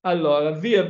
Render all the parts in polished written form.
Allora,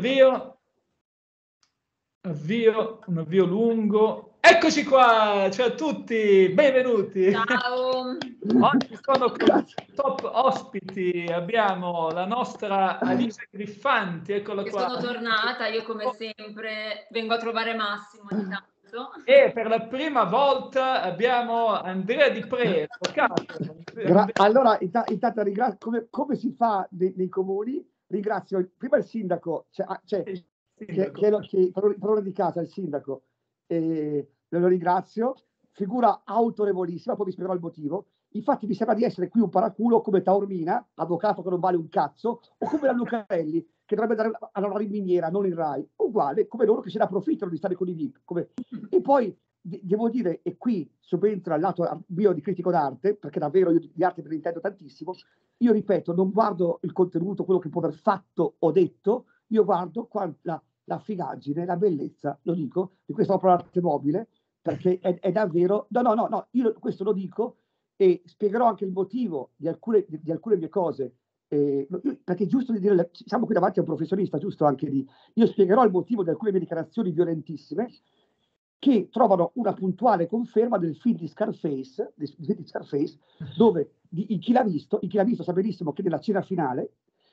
avvio, un avvio lungo. Eccoci qua, ciao a tutti, benvenuti. Ciao. Oggi sono con top ospiti, abbiamo la nostra Alicia Griffanti, eccola Che qua. sono tornata, io come sempre vengo a trovare Massimo ogni tanto. E per la prima volta abbiamo Andrea Di Preto. Allora, intanto ringrazio, come si fa nei comuni, ringrazio prima il sindaco, che padrone di casa, il sindaco, lo ringrazio, figura autorevolissima, poi vi spiegherò il motivo. Infatti mi sembra di essere qui un paraculo come Taormina, avvocato che non vale un cazzo, o come la Lucarelli, che dovrebbe dare a lavorare in miniera, non in Rai, uguale, come loro che se ne approfittano di stare con i VIP. E poi devo dire, e qui subentra il lato mio di critico d'arte, perché davvero io di arte me ne intendo tantissimo. Io ripeto, non guardo il contenuto, quello che può aver fatto o detto, io guardo la figaggine, la bellezza, lo dico, di questa opera d'arte mobile, perché è davvero... No, io questo lo dico e spiegherò anche il motivo di alcune mie cose, perché è giusto di dire, siamo qui davanti a un professionista, giusto anche di... Io spiegherò il motivo di alcune mie dichiarazioni violentissime, che trovano una puntuale conferma del film di Scarface, dove chi l'ha visto sa benissimo che nella scena finale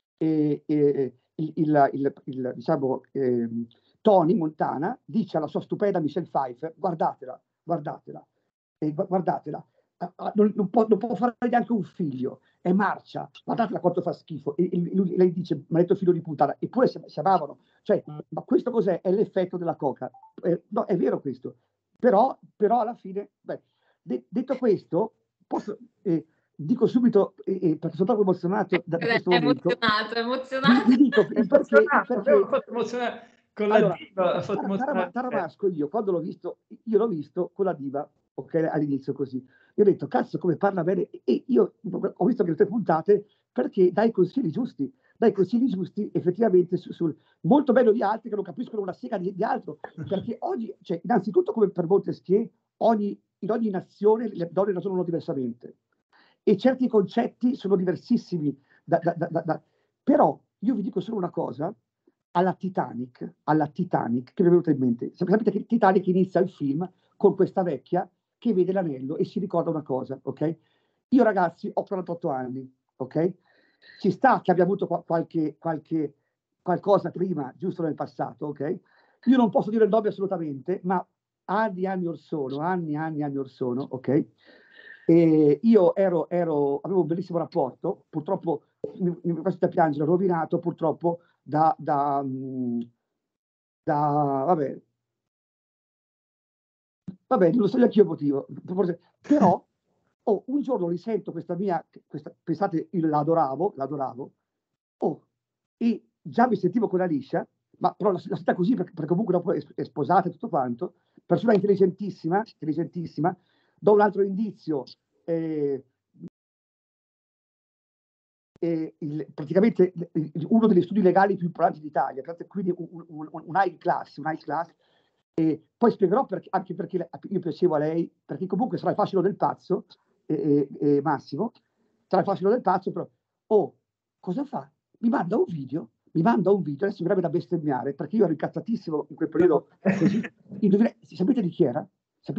diciamo, Tony Montana dice alla sua stupenda Michelle Pfeiffer: guardatela, non può fare neanche un figlio, è marcia, guardatela quanto fa schifo. E lei dice: maledetto figlio di puttana, eppure si amavano. Cioè, ma questo cos'è? È l'effetto della coca. No, è vero questo, però alla fine, detto questo, dico subito, perché sono troppo emozionato da questo momento. Emozionato. Vi dico il perché. Fatto emozionare con la Allora, diva. Taramasco, quando l'ho visto con la diva, ok, all'inizio così. Io ho detto, cazzo, come parla bene. E io ho visto che le 3 puntate, perché dai consigli giusti, effettivamente, molto meglio di altri che non capiscono una sega di altro. Perché oggi, cioè, innanzitutto, come per Montesquieu, in ogni nazione le donne ragionano diversamente. E certi concetti sono diversissimi. Però io vi dico solo una cosa, alla Titanic che mi è venuta in mente. Sapete che Titanic inizia il film con questa vecchia che vede l'anello e si ricorda una cosa, ok? Io ragazzi ho 48 anni, ok? Ci sta che abbia avuto qualcosa prima, giusto nel passato, ok? Io non posso dire il nome assolutamente, ma anni or sono, ok? E io avevo un bellissimo rapporto, purtroppo mi faccio piangere, rovinato purtroppo vabbè, non lo so neanche io il motivo, però un giorno risento pensate, io l'adoravo, e già mi sentivo con Alicia, ma però la senta così perché comunque dopo è sposata e tutto quanto, persona intelligentissima, do un altro indizio, praticamente uno degli studi legali più importanti d'Italia, quindi un high class, e poi spiegherò anche perché io piacevo a lei, perché comunque sarà il fascino del pazzo, Massimo, sarà il fascino del pazzo, però, cosa fa? Mi manda un video, adesso mi verrebbe da bestemmiare, perché io ero incazzatissimo in quel periodo, così. Sapete di chi era?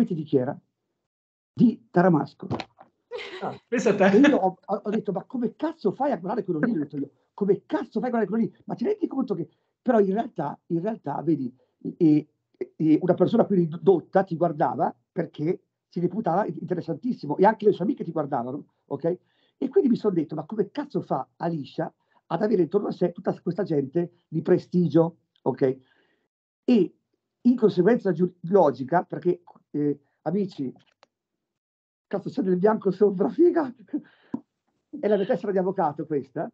Di Taramasco. E io ho detto, ma come cazzo fai a guardare quello lì? Ho detto io, come cazzo fai a guardare quello lì? Ma ti rendi conto che... Però in realtà vedi, una persona quindi dotta ti guardava perché si reputava interessantissimo e anche le sue amiche ti guardavano, ok? E quindi mi sono detto, ma come cazzo fa Alicia ad avere intorno a sé tutta questa gente di prestigio, ok? E in conseguenza logica, perché amici, cazzo c'è del bianco sopra, figa, è la mia tessera di avvocato questa,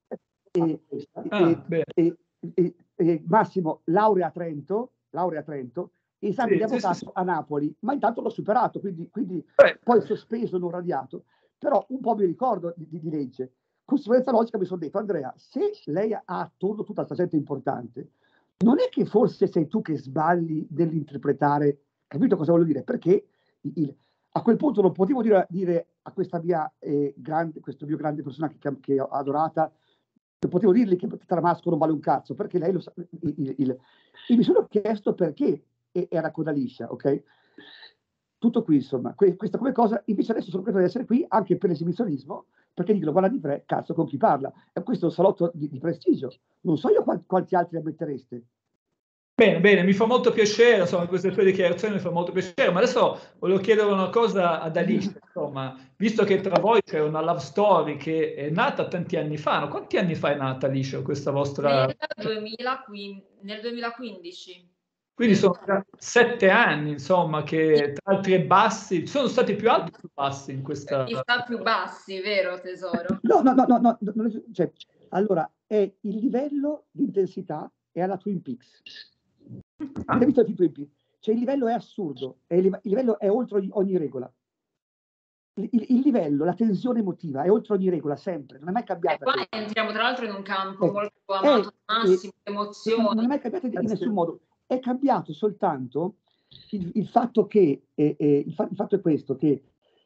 e Massimo laurea a Trento, esame di avvocato a Napoli, ma intanto l'ho superato, quindi poi sospeso, non radiato, però un po' mi ricordo di legge. Conseguenza logica mi sono detto, Andrea, se lei ha attorno tutta questa gente importante, non è che forse sei tu che sbagli nell'interpretare, capito cosa voglio dire? Perché a quel punto non potevo dire a questa mia questo mio grande persona che ho adorata, potevo dirgli che Tramasco non vale un cazzo, perché lei lo sa. E mi sono chiesto perché era coda liscia, ok? Tutto qui, insomma, questa come cosa, invece adesso sono contento di essere qui anche per l'esibizionismo, perché dicono, guarda di Pre, cazzo, con chi parla? E questo è un salotto di prestigio. Non so io quanti altri ammettereste. Bene, bene, mi fa molto piacere, insomma, queste tue dichiarazioni mi fa molto piacere, ma adesso volevo chiedere una cosa ad Alice, insomma, visto che tra voi c'è una love story che è nata tanti anni fa, no? Quanti anni fa è nata, Alice, questa vostra... Nel 2015. Quindi sono 7 anni, insomma, che tra alti e bassi, sono stati più alti o più bassi in questa... Chi sta più bassi, vero tesoro? No, cioè, allora, è il livello di intensità è alla Twin Peaks. Avete visto il Twin Peaks? Cioè il livello è assurdo, il livello è oltre ogni regola. Il livello, la tensione emotiva è oltre ogni regola, sempre, non è mai cambiata. E qua entriamo tra l'altro in un campo molto amato, massimo, emozioni. Non è mai cambiata in nessun modo. È cambiato soltanto il fatto che, il fatto è questo, che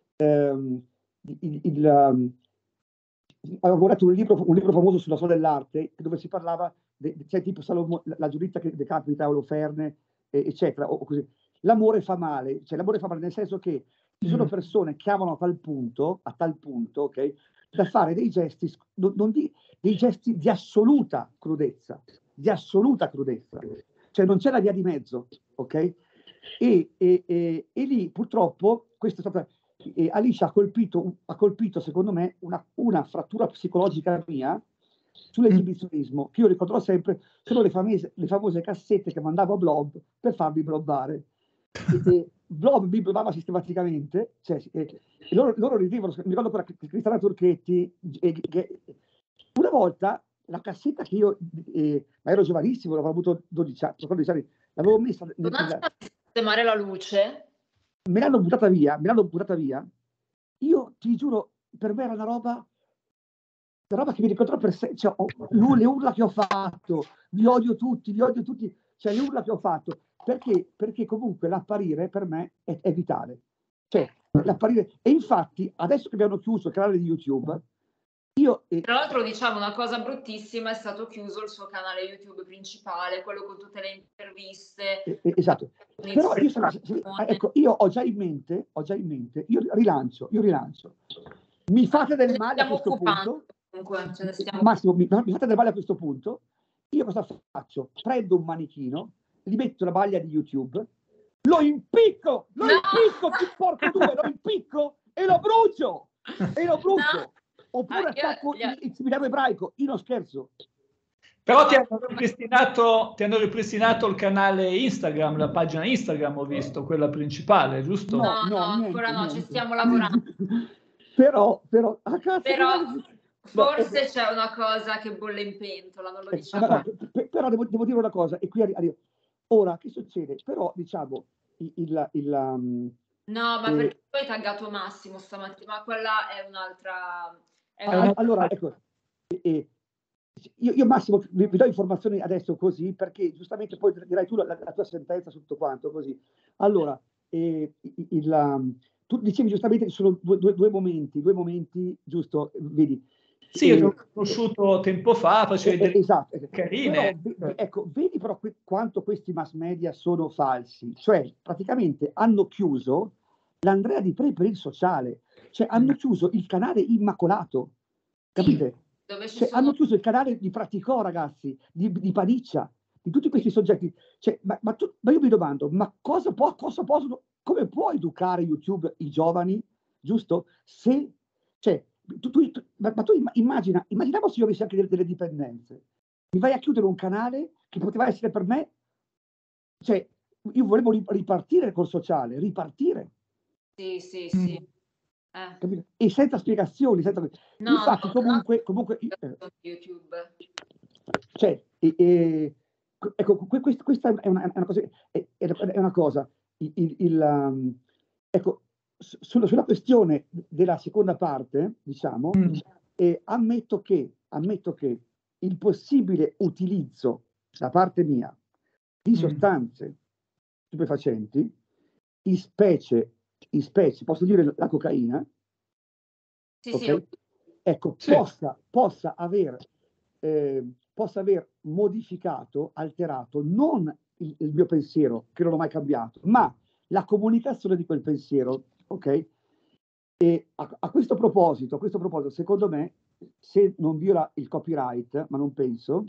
avevo guardato un libro famoso sulla storia dell'arte, dove si parlava, cioè tipo la giurista che decapita Oloferne, eccetera, o così. L'amore fa male, cioè l'amore fa male nel senso che ci sono persone che amano a tal punto, ok, da fare dei gesti, dei gesti di assoluta crudezza, cioè non c'è la via di mezzo, ok? E lì purtroppo questo è stata, Alice ha colpito secondo me una frattura psicologica mia sull'esibizionismo, che io ricorderò sempre, sono le famose cassette che mandavo a Blob per farmi blobbare. Blob mi blobbava sistematicamente, cioè, loro ridevano, mi ricordo ancora Cristiana Turchetti, una volta la cassetta che io, ma ero giovanissimo, avevo avuto 12 anni, l'avevo messa... Non sistemare la luce? Me l'hanno buttata via, io ti giuro, per me era una roba che mi ricorderò per sé, cioè, le urla che ho fatto, vi odio tutti, cioè le urla che ho fatto, perché comunque l'apparire per me è vitale, cioè l'apparire, e infatti adesso che abbiamo chiuso il canale di YouTube, tra l'altro diciamo una cosa bruttissima, è stato chiuso il suo canale YouTube principale, quello con tutte le interviste. Esatto, però ecco, io ho già in mente, io rilancio. Mi fate del male a questo punto? Massimo, mi fate del male a questo punto? Io cosa faccio? Prendo un manichino, gli metto la maglia di YouTube, lo impicco, ti porco due, lo impicco e lo brucio! No. Oppure attacco il seminario ebraico, io non scherzo. Però ti hanno ripristinato il canale Instagram, la pagina Instagram, ho visto, quella principale, giusto? No, ancora no, ci stiamo lavorando. Però, forse c'è una cosa che bolle in pentola, non lo diciamo. Però devo dire una cosa, e qui arrivo. Ora, che succede? Però, diciamo, no, ma perché tu hai taggato Massimo stamattina, ma quella è un'altra... Allora, ecco, io Massimo vi do informazioni adesso così, perché giustamente poi dirai tu la tua sentenza su tutto quanto, così. Allora, tu dicevi giustamente che sono due momenti, giusto? Vedi? Sì, io l'ho conosciuto tempo fa, facevi delle esatto, carine. Però, ecco, vedi però quanto questi mass media sono falsi. Cioè, praticamente hanno chiuso l'Andrea Di Pre per il sociale. Cioè, hanno chiuso il canale Immacolato. Capite? Cioè, hanno chiuso il canale di Praticò, ragazzi, di Paniccia, di tutti questi soggetti. Cioè, ma io mi domando, ma come può educare YouTube i giovani, giusto? Se, cioè, tu immaginiamo se io avessi anche delle dipendenze. Mi vai a chiudere un canale che poteva essere per me, cioè, io volevo ripartire col sociale, Sì. E senza spiegazioni, infatti comunque YouTube. Cioè, ecco, questa è una cosa, ecco, sulla questione della seconda parte, diciamo, ammetto che il possibile utilizzo da parte mia di sostanze stupefacenti, in specie, posso dire la cocaina, sì, okay? sì. Ecco, possa avere possa aver modificato, alterato non il mio pensiero, che non ho mai cambiato, ma la comunicazione di quel pensiero, ok? E a questo proposito, secondo me, se non viola il copyright, ma non penso,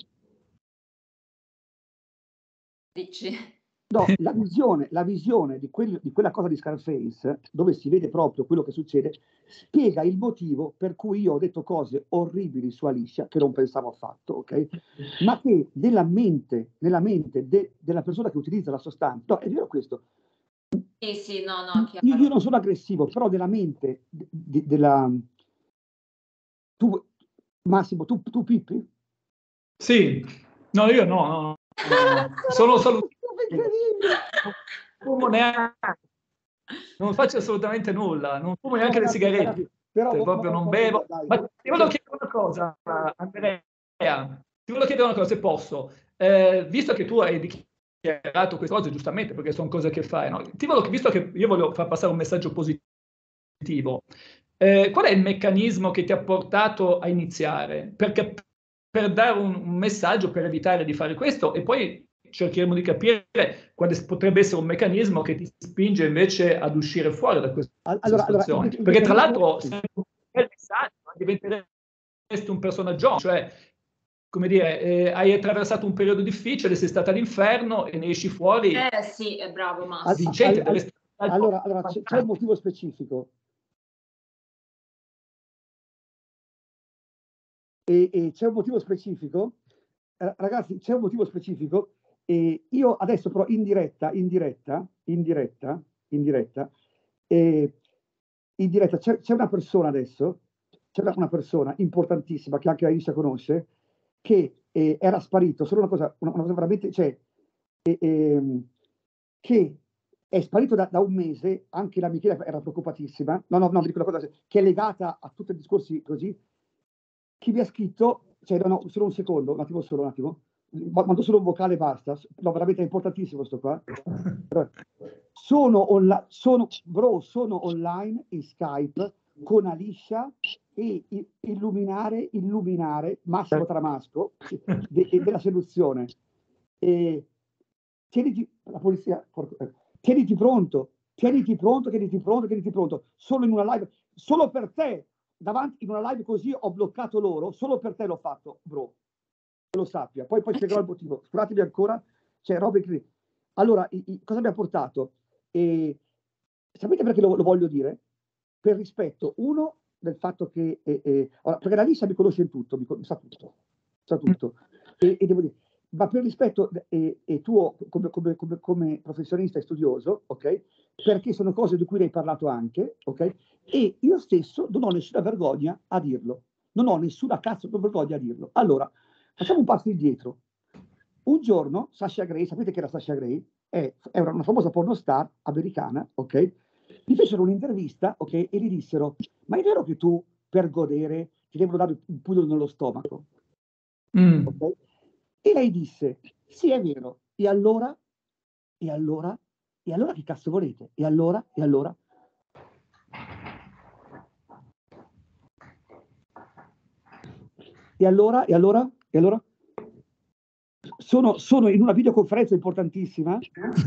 dici? no, la visione di quella cosa di Scarface, dove si vede proprio quello che succede, spiega il motivo per cui io ho detto cose orribili su Alicia, che non pensavo affatto, ok? Ma che nella mente della persona che utilizza la sostanza, no, è vero questo. Sì, no, chiaro. Io non sono aggressivo, però nella mente della... Tu, Massimo, tu pippi? Sì, no, io no. Sono salutato. Non fumo neanche, non faccio assolutamente nulla, non fumo neanche le sigarette, però proprio non bevo. Ma ti volevo chiedere una cosa, Andrea, ti volevo chiedere una cosa, se posso. Visto che tu hai dichiarato queste cose, giustamente, perché sono cose che fai, no? Visto che io voglio far passare un messaggio positivo, qual è il meccanismo che ti ha portato a iniziare? Perché per dare un messaggio, per evitare di fare questo, e poi cercheremo di capire quale potrebbe essere un meccanismo che ti spinge invece ad uscire fuori da questa situazione. Perché tra l'altro, se un bel messaggio, diventeresti un personaggio, cioè, come dire, hai attraversato un periodo difficile, sei stata all'inferno e ne esci fuori. Sì, è bravo Massimo. Vincente. Allora c'è un motivo specifico. E c'è un motivo specifico, ragazzi, c'è un motivo specifico, e io adesso però in diretta c'è una persona adesso, c'è una persona importantissima che anche Aisha conosce, che era sparito, solo una cosa veramente, cioè, che è sparito da un mese, anche la Michela era preoccupatissima, no, dico una cosa che è legata a tutti i discorsi così. Chi mi ha scritto, cioè no, solo un secondo, un attimo, mando solo un vocale e basta, no, veramente è importantissimo questo qua. Sono online in Skype con Alicia e illuminare Massimo Tramasco della seduzione. La polizia, tieniti pronto, solo in una live, solo per te. Davanti in una live così ho bloccato loro, solo per te l'ho fatto, bro, che lo sappia. Poi spiegherò il motivo. Scusatemi ancora, c'è robe qui. Allora, cosa mi ha portato? Sapete perché lo voglio dire? Per rispetto, uno, del fatto che... perché la Lisa mi conosce in tutto, sa tutto. E devo dire, ma per rispetto tuo come professionista e studioso, ok? Perché sono cose di cui ne hai parlato anche, ok? E io stesso non ho nessuna vergogna a dirlo. Non ho nessuna vergogna a dirlo. Allora, facciamo un passo indietro. Un giorno, Sasha Grey, sapete che era Sasha Grey? Era una famosa pornostar americana, ok? Gli fecero un'intervista, ok? E gli dissero, ma è vero che tu, per godere, ti devono dare un pugno nello stomaco? Okay? E lei disse, sì, è vero. E allora che cazzo volete? E allora? Sono in una videoconferenza importantissima.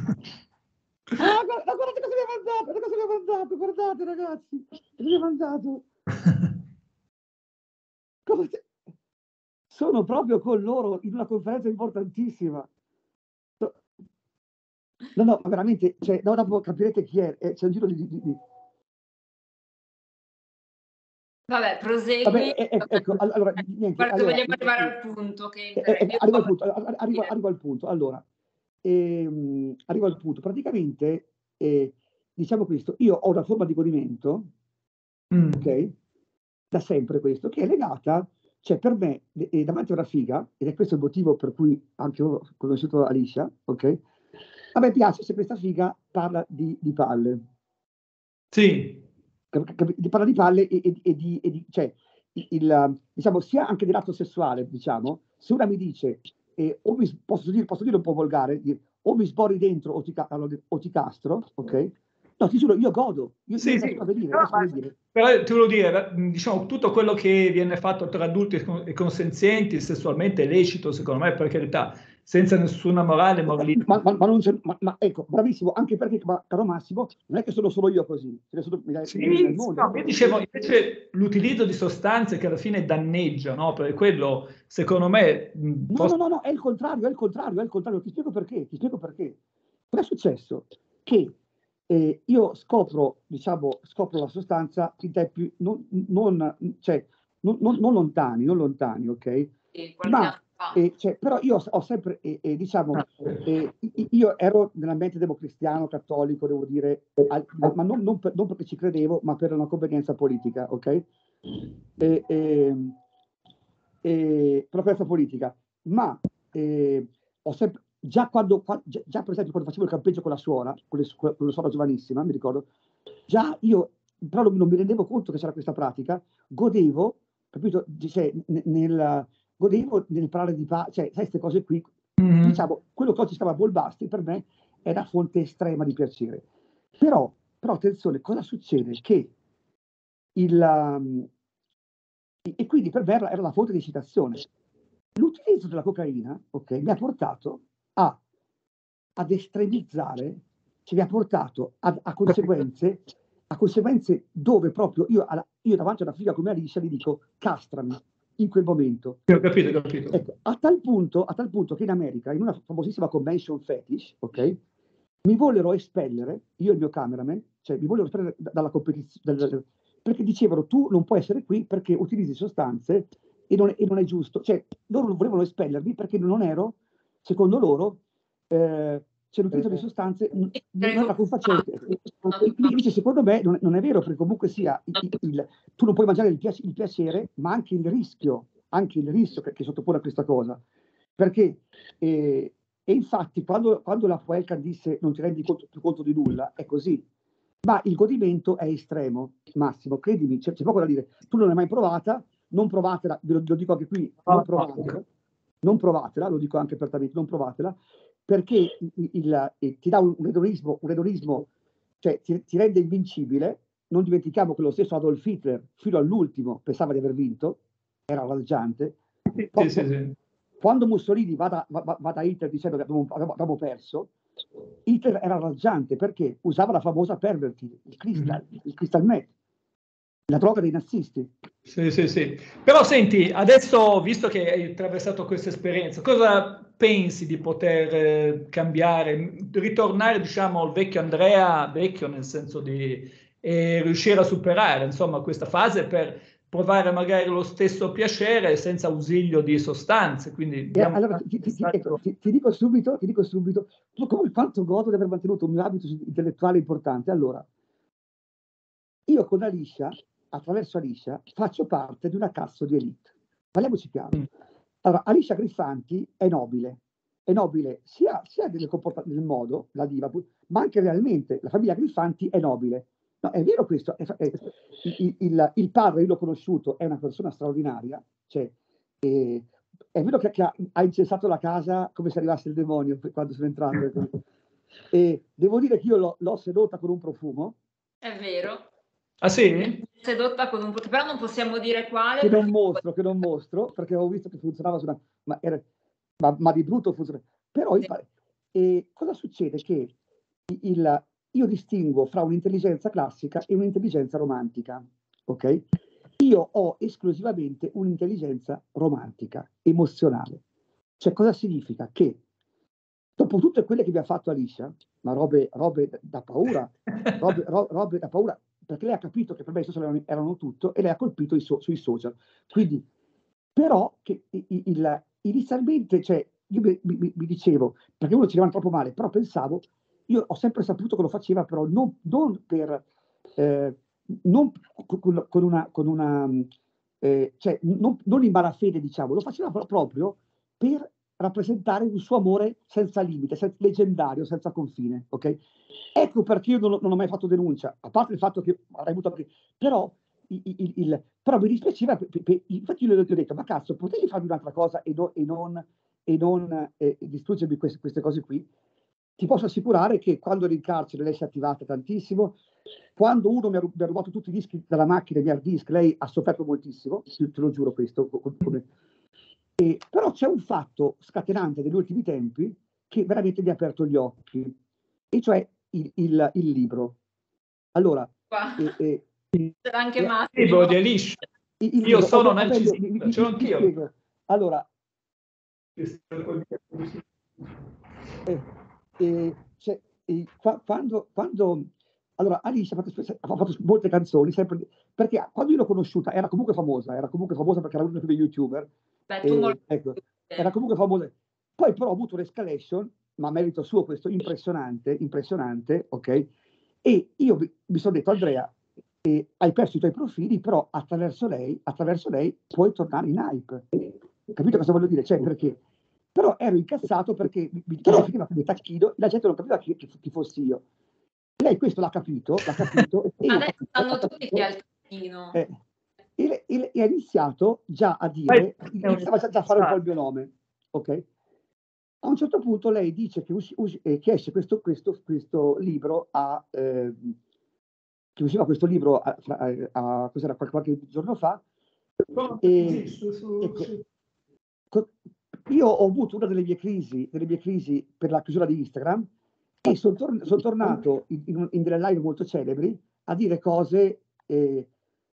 Guardate cosa mi ha mandato, guardate ragazzi, cosa mi ha mandato. Sono proprio con loro in una conferenza importantissima. No, veramente, cioè, no, dopo capirete chi è, c'è un giro di... Vabbè, prosegui. Ecco, allora, niente. Guarda, vogliamo arrivare al punto. Arrivo al punto. Allora, arrivo al punto. Praticamente, diciamo questo, io ho una forma di godimento, ok? Da sempre questo, che è legata, cioè per me, davanti a una figa, ed è questo il motivo per cui anche io ho conosciuto Alicia, ok? A me piace se questa figa parla di palle. Sì. Parla di palle cioè, diciamo, sia anche del lato sessuale, diciamo, se una mi dice, posso dire un po' volgare, o mi sborri dentro o ti castro, ok? No, ti giuro, io godo. Io Sì, sì. Però ti volevo dire, diciamo, tutto quello che viene fatto tra adulti e consenzienti sessualmente è lecito, secondo me, per carità, senza nessuna morale, moralismo. Ma ecco, bravissimo, anche perché, caro Massimo, non è che sono solo io così, ce ne sono nel mondo. No, io dicevo, invece l'utilizzo di sostanze che alla fine danneggia, no? Per quello, secondo me... No, è il contrario, ti spiego perché. Cosa è successo? Che io scopro la sostanza in tempi non lontani, ok? Sì, qualche anno fa. Però io ho sempre, io ero nell'ambiente democristiano, cattolico, devo dire, ma non perché ci credevo, ma per una convenienza politica, ok? Per una convenienza politica. Ma ho sempre, già per esempio quando facevo il campeggio con la suora, con la suora giovanissima, mi ricordo, già io però non mi rendevo conto che c'era questa pratica, godevo, capito? Godevo nel parlare di pace, sai, queste cose qui, diciamo, quello che oggi si chiama Bolbasti per me è una fonte estrema di piacere. Però attenzione, cosa succede? Che e quindi per me era la fonte di eccitazione. L'utilizzo della cocaina, ok, mi ha portato ad estremizzare, mi ha portato a conseguenze dove proprio io davanti a una figlia come Alicia gli dico castrami in quel momento. Ho capito. Ecco, a tal punto che in America, in una famosissima convention fetish, ok, mi vollero espellere, io e il mio cameraman, cioè mi vollero espellere dalla competizione, perché dicevano tu non puoi essere qui perché utilizzi sostanze e non è giusto. Cioè, loro volevano espellermi perché non ero, secondo loro, l'utilizzo di sostanze non era confacente. Invece, secondo me, non è vero, perché comunque sia, tu non puoi mangiare il piacere, ma anche il rischio che sottopone a questa cosa. Perché, e infatti, quando la Fuelcan disse non ti rendi più conto di nulla, è così. Ma il godimento è estremo, Massimo, credimi, c'è poco da dire. Tu non l'hai mai provata, non provatela, ve lo dico anche qui, non provatela, lo dico anche apertamente, non provatela, perché ti dà un edonismo, cioè ti rende invincibile. Non dimentichiamo che lo stesso Adolf Hitler, fino all'ultimo, pensava di aver vinto, era raggiante. Sì. Quando Mussolini va da Hitler dicendo che abbiamo perso, Hitler era raggiante perché usava la famosa Pervertin, il crystal meth, la droga dei nazisti. Sì. Però senti, adesso, visto che hai attraversato questa esperienza, cosa pensi di poter cambiare, ritornare, diciamo, al vecchio Andrea, vecchio nel senso di riuscire a superare, insomma, questa fase per provare magari lo stesso piacere senza ausilio di sostanze? Quindi allora ti dico subito, come quanto godo di aver mantenuto un mio abito intellettuale importante. Allora, io con Alicia, attraverso Alicia, faccio parte di una cassa di elite. Parliamoci chiaro. Allora, Alicia Griffanti è nobile sia nel modo, la diva, ma anche realmente. La famiglia Griffanti è nobile. No, è vero questo. Il padre, io l'ho conosciuto, è una persona straordinaria. Cioè, è vero che ha incensato la casa come se arrivasse il demonio quando sono entrato. E devo dire che io l'ho sedotta con un profumo. È vero. Ah sì? Sedotta con un profumo, però non possiamo dire quale. Che non mostro, perché ho visto che funzionava ma di brutto funziona. Però cosa succede? Che io distingo fra un'intelligenza classica e un'intelligenza romantica, ok? Io ho esclusivamente un'intelligenza romantica, emozionale. Cioè, cosa significa? Che dopo tutte quelle che mi ha fatto Alicia, ma robe da paura, robe da paura, perché lei ha capito che per me i social erano tutto e lei ha colpito sui social. Quindi, però, che inizialmente, cioè, io mi dicevo, perché uno ci rimane troppo male, però pensavo, io ho sempre saputo che lo faceva, però non per... non con una cioè, non in malafede, diciamo, lo faceva proprio per rappresentare un suo amore senza limite, leggendario, senza confine, ok? Ecco perché io non ho mai fatto denuncia, a parte il fatto che avrei avuto... Però, però mi dispiaceva, infatti io gli ho detto, ma cazzo, potevi farmi un'altra cosa e non distruggermi queste cose qui? ti posso assicurare che quando ero in carcere lei si è attivata tantissimo. Quando uno mi ha rubato tutti i dischi dalla macchina, i miei hard disk, lei ha sofferto moltissimo, te lo giuro questo. Però c'è un fatto scatenante degli ultimi tempi che veramente mi ha aperto gli occhi, e cioè il libro. Allora, c'era anche il libro di Alice. Io sono narcisista, ce l'ho anch'io. Allora, quando allora Alice ha fatto molte canzoni, sempre, perché quando io l'ho conosciuta era comunque famosa perché era una delle prime youtuber. Ecco, era comunque famosa. Poi però ha avuto un'escalation, ma a merito suo questo, impressionante, ok? E io mi sono detto, Andrea, hai perso i tuoi profili, però attraverso lei puoi tornare in hype. Capito cosa voglio dire? Cioè, perché? Però ero incazzato perché mi definiva come tacchino, la gente non capiva chi fossi io. Lei questo l'ha capito. Adesso sanno tutti chi è il tacchino. E ha iniziato già a dire, iniziava già a fare un po' il mio nome, ok? A un certo punto lei dice che esce questo libro che usciva questo libro cos'era, qualche giorno fa. Io ho avuto una delle mie crisi per la chiusura di Instagram, e sono tornato in delle live molto celebri a dire cose che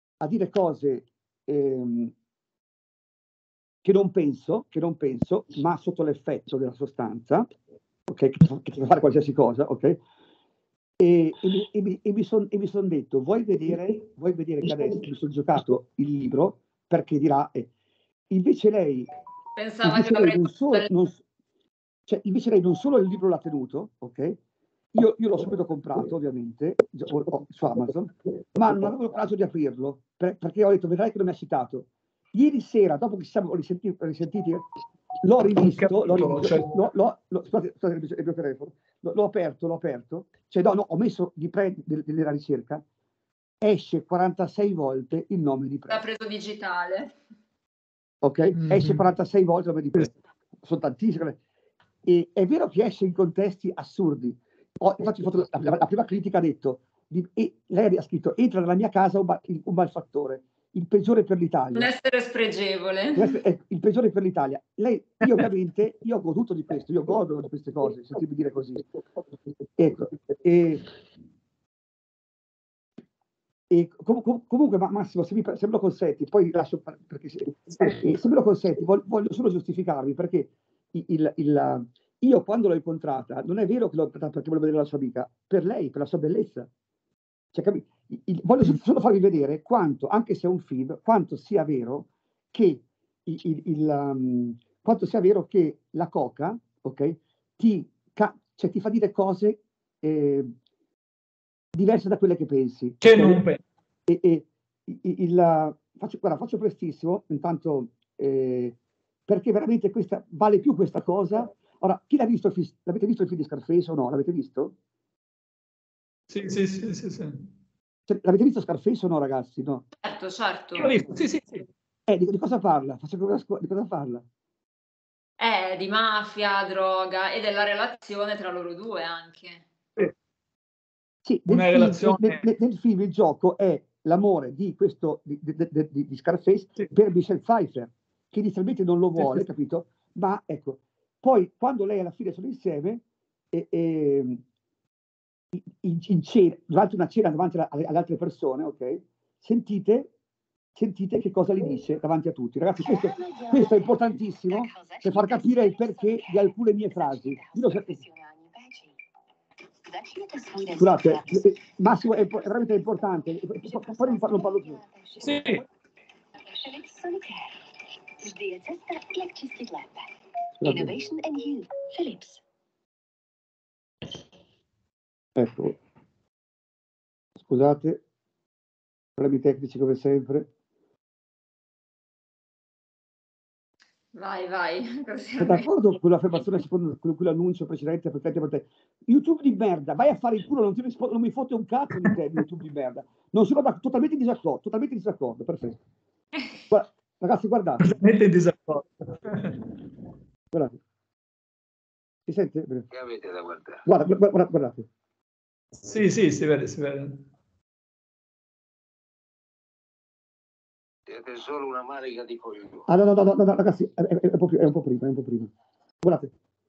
non penso, ma sotto l'effetto della sostanza, ok, che ti fa fare qualsiasi cosa, ok? E mi son detto, vuoi vedere che adesso mi sono giocato il libro, perché dirà, invece lei pensava che avrei invece lei non solo il libro l'ha tenuto, ok? Io l'ho subito comprato, ovviamente, su Amazon, ma non avevo il coraggio di aprirlo, perché ho detto, vedrai che non mi ha citato. Ieri sera, dopo che ci siamo risentiti, l'ho rivisto, scusate il mio telefono, l'ho aperto, cioè no, ho messo di nella ricerca, esce 46 volte il nome di Pre. L'ha preso digitale. Ok? Esce 46 volte il nome di Pre. Sono tantissime. E è vero che esce in contesti assurdi. Infatti la prima critica ha detto, lei ha scritto, entra nella mia casa un malfattore, il peggiore per l'Italia. Non essere spregevole. Il peggiore per l'Italia. Io ovviamente, io ho goduto di questo, io godo di queste cose, sentirmi dire così. Ecco, comunque Massimo, se me lo consenti, poi lascio, perché se me lo consenti, voglio solo giustificarmi, perché io quando l'ho incontrata, non è vero che l'ho incontrata perché volevo vedere la sua amica, per lei, per la sua bellezza. Cioè, voglio solo farvi vedere quanto, anche se è un film, quanto sia vero che quanto sia vero che la coca, ok, ti fa dire cose diverse da quelle che pensi. Che non pensi. Faccio prestissimo, intanto, perché veramente vale più questa cosa. Ora, chi l'ha visto? L'avete visto il film di Scarface o no? L'avete visto? Sì. Cioè, l'avete visto Scarface o no, ragazzi? No? Certo. L'ho visto, sì. Di cosa parla? Di cosa parla? Di mafia, droga e della relazione tra loro due anche. Sì, nel film il gioco è l'amore di Scarface per Michelle Pfeiffer, che inizialmente non lo vuole, capito? Ma ecco, poi quando lei alla fine sono insieme, in cena, durante una cena davanti alle altre persone, ok? Sentite che cosa gli dice davanti a tutti. Ragazzi, questo è importantissimo per far capire il perché di alcune mie frasi. Scusate, Massimo, è veramente importante. Poi non parlo più. Sì. Ecco, scusate, problemi tecnici come sempre. Vai. Sei d'accordo con l'affermazione secondo cui l'annuncio precedente per te? YouTube di merda, vai a fare il culo, non mi fotte un cazzo di te, YouTube di merda. Non sono totalmente in disaccordo, perfetto. Ragazzi, guardate. Totalmente in disaccordo. Guardate. Si sente? Che avete da guardare? Guardate. Sì, si vede, si vede. Siete solo una marica di coglioni. Ah, no, ragazzi, è un po' prima. Guardate.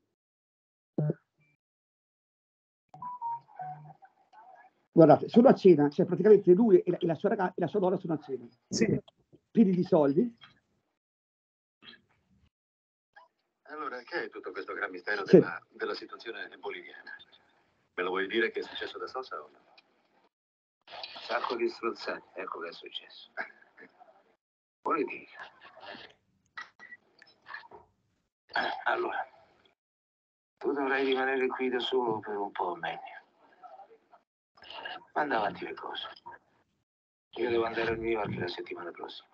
Guardate, sono a cena, cioè praticamente lui e la sua ragazza e la sua donna sono a cena. Sì. Pieni di soldi. Allora, che è tutto questo gran mistero Sì. della situazione boliviana? Me lo vuoi dire che è successo da Sosa o no? Sacco di strozzate, ecco che è successo. Politica. Allora, tu dovrai rimanere qui da solo per un po' meglio. Manda avanti le cose. Io devo andare a New York la settimana prossima.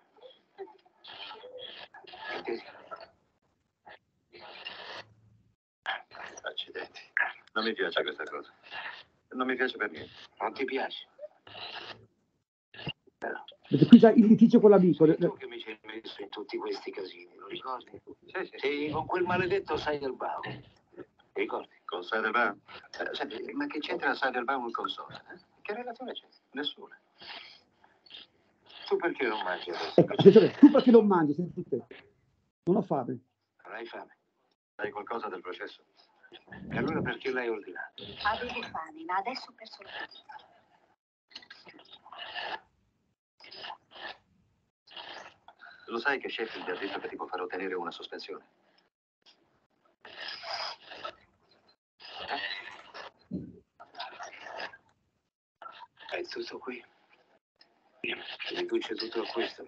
Intesi? Accidenti. Non mi piace questa cosa. Non mi piace per niente. Non ti piace? Però. Perché qui c'è il litigio con l'amico. Tu che mi ci hai messo in tutti questi casini, lo ricordi? Sì, con quel maledetto Seidelbaum. Ricordi? Con Seidelbaum? Senti, ma che c'entra Seidelbaum con Sosa? Che relazione c'è? Nessuna. Tu perché non mangi adesso? Ecco, attenzione, tu perché non mangi? Sentite. Non ho fame. Non hai fame? Sai qualcosa del processo? E allora perché l'hai ordinato? Avevo fame, ma adesso ho perso l'appetito. Lo sai che Sheffield ha detto che ti può far ottenere una sospensione? È tutto qui. Si riduce tutto a questo.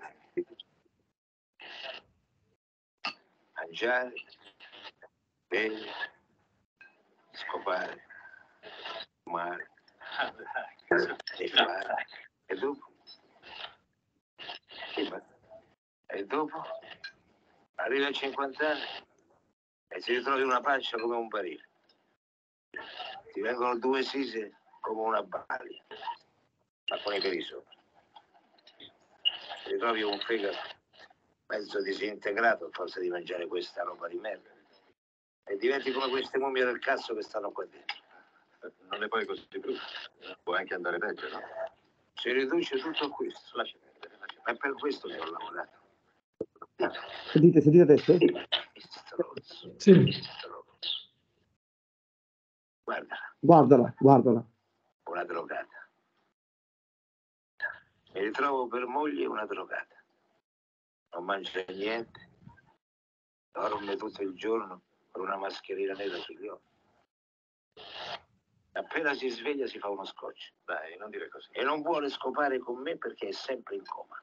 Mangiare, bere, scopare, fumare, e fare. E dopo? E dopo? Arrivi a 50 anni e ti ritrovi una pancia come un barile. Ti vengono 2 sise come una balia, ma con i peli sopra. Ti ritrovi un fegato mezzo disintegrato a forza di mangiare questa roba di merda. E diventi come queste mummie del cazzo che stanno qua dentro. Non è poi così brutto. Può anche andare peggio, no? Si riduce tutto a questo. Lascia perdere. È per questo che ho lavorato. Sentite adesso? Sì. Guardala. Una drogata. Mi ritrovo per moglie una drogata. Non mangia niente. Dorme tutto il giorno con una mascherina nera sugli occhi. Appena si sveglia si fa uno scotch. Dai, non dire così. E non vuole scopare con me perché è sempre in coma.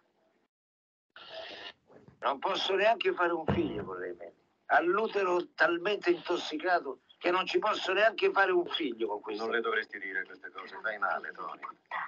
Non posso neanche fare un figlio con lei. Ha l'utero talmente intossicato che non ci posso neanche fare un figlio con questo. Non le dovresti dire queste cose, fai male, Tony.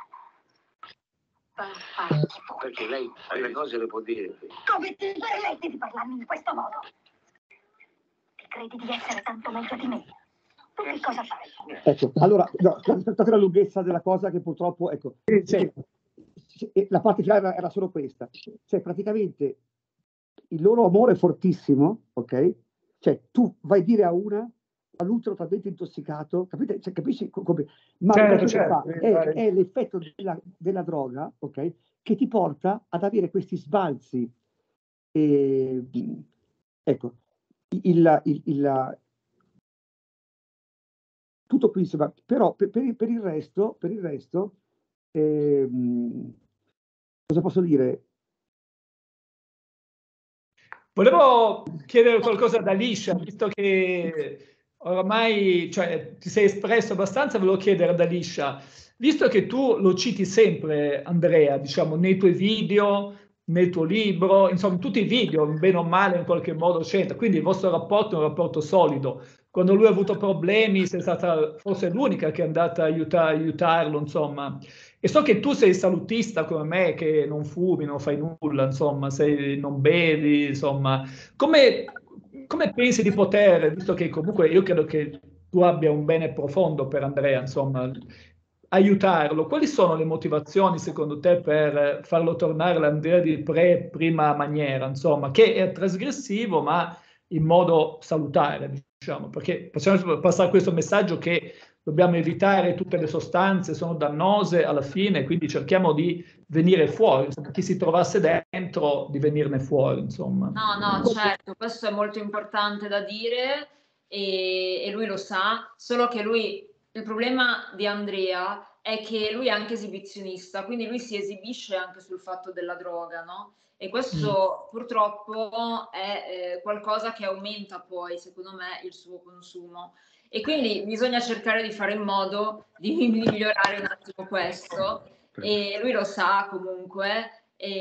Perché lei quelle cose le può dire. Come ti permetti di parlarmi in questo modo? Ti credi di essere tanto meglio di me? Tu che cosa fai? Ecco, allora, no, aspettate la lunghezza della cosa che purtroppo, ecco, la parte finale era solo questa. Cioè, praticamente, il loro amore è fortissimo, ok? Cioè, tu vai a dire a una, all'utero talmente intossicato, capite? Cioè, capisci come? Ma certo. È l'effetto della droga, ok? Che ti porta ad avere questi sbalzi. Ecco, tutto qui, insomma, però per il resto, cosa posso dire? Volevo chiedere qualcosa ad Alicia, visto che oramai ti sei espresso abbastanza, volevo chiedere ad Alicia, visto che tu lo citi sempre, Andrea, diciamo, nei tuoi video, nel tuo libro, insomma, in tutti i video, bene o male, in qualche modo c'entra, quindi il vostro rapporto è un rapporto solido. Quando lui ha avuto problemi, sei stata forse l'unica che è andata a aiutarlo, insomma. E so che tu sei salutista come me, che non fumi, non fai nulla, insomma, non bevi, insomma. Come pensi di poter, visto che comunque io credo che tu abbia un bene profondo per Andrea, insomma, aiutarlo? Quali sono le motivazioni secondo te per farlo tornare all'Andrea di prima maniera, insomma, che è trasgressivo ma in modo salutare, conosciamo, perché possiamo passare questo messaggio che dobbiamo evitare tutte le sostanze, sono dannose alla fine, quindi cerchiamo di venire fuori, insomma, chi si trovasse dentro di venirne fuori, insomma. No, certo, questo è molto importante da dire e lui lo sa, solo che il problema di Andrea è che lui è anche esibizionista, quindi lui si esibisce anche sul fatto della droga, no? E questo purtroppo è qualcosa che aumenta poi, secondo me, il suo consumo. E quindi bisogna cercare di fare in modo di migliorare un attimo questo. E lui lo sa comunque.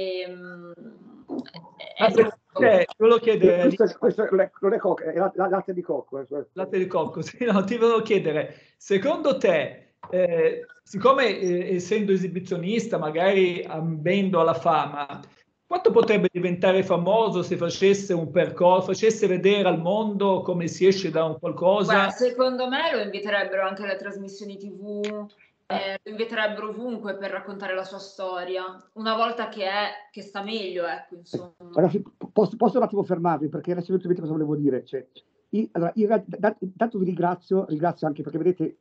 Volevo chiedere... Questo non è cocco, è latte di cocco. Latte di cocco, sì, no, ti volevo chiedere, secondo te, siccome essendo esibizionista, magari ambendo alla fama, quanto potrebbe diventare famoso se facesse un percorso, facesse vedere al mondo come si esce da un qualcosa? Guarda, secondo me lo inviterebbero anche alle trasmissioni TV, lo inviterebbero ovunque per raccontare la sua storia, una volta che sta meglio, ecco, insomma. Ragazzi, posso un attimo fermarvi, perché adesso vedete cosa volevo dire. Cioè, intanto vi ringrazio anche perché vedete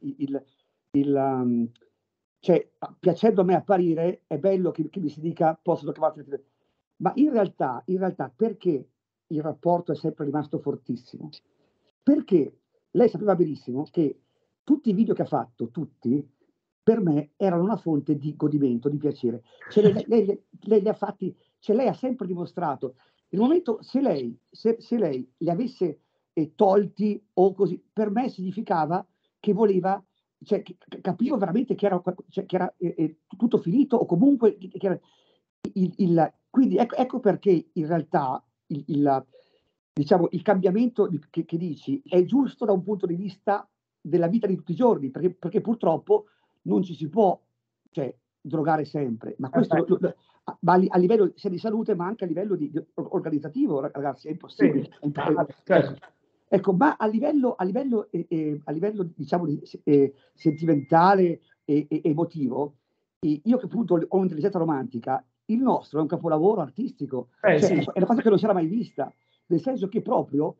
cioè, piacendo a me apparire, è bello che mi si dica posso chiamarti, ma in realtà perché il rapporto è sempre rimasto fortissimo? Perché lei sapeva benissimo che tutti i video che ha fatto, tutti, per me erano una fonte di godimento, di piacere. Cioè, lei li ha fatti, cioè lei ha sempre dimostrato, nel momento, se lei li avesse tolti o così, per me significava che voleva, cioè capivo veramente che era tutto finito o comunque che era quindi ecco perché in realtà diciamo, il cambiamento che dici è giusto da un punto di vista della vita di tutti i giorni, perché purtroppo non ci si può, cioè, drogare sempre, ma questo ma a livello sia di salute ma anche a livello organizzativo, ragazzi, è impossibile. Ecco, ma a livello diciamo sentimentale e emotivo, io che appunto ho un'intelligenza romantica, il nostro è un capolavoro artistico, cioè, sì. È una cosa che non si era mai vista, nel senso che proprio